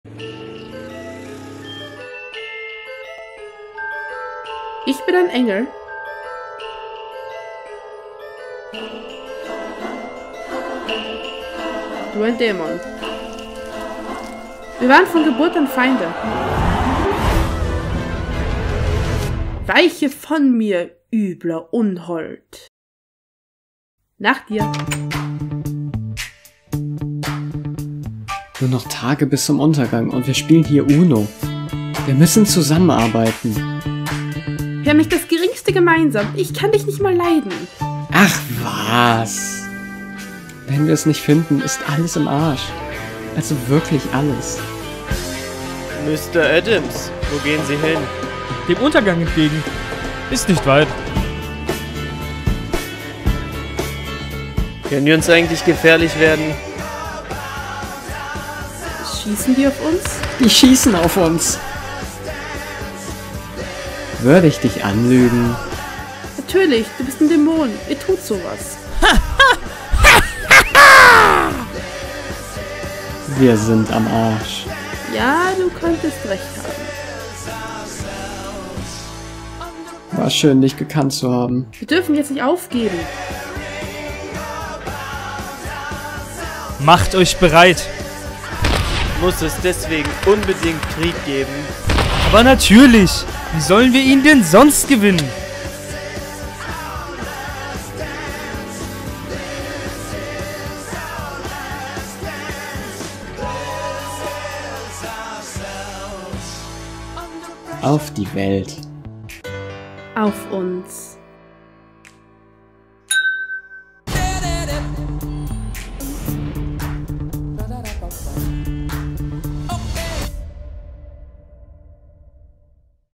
Ich bin ein Engel. Du ein Dämon. Wir waren von Geburt an Feinde. Weiche von mir, übler Unhold. Nach dir. Nur noch Tage bis zum Untergang und wir spielen hier Uno. Wir müssen zusammenarbeiten. Wir haben nicht das Geringste gemeinsam. Ich kann dich nicht mal leiden. Ach was. Wenn wir es nicht finden, ist alles im Arsch. Also wirklich alles. Mr. Adams, wo gehen Sie hin? Dem Untergang entgegen. Ist nicht weit. Können die uns eigentlich gefährlich werden? Schießen die auf uns? Die schießen auf uns. Würde ich dich anlügen? Natürlich, du bist ein Dämon. Ihr tut sowas. Wir sind am Arsch. Ja, du könntest recht haben. War schön, dich gekannt zu haben. Wir dürfen jetzt nicht aufgeben. Macht euch bereit. Muss es deswegen unbedingt Krieg geben? Aber natürlich. Wie sollen wir ihn denn sonst gewinnen? Auf die Welt. Auf uns.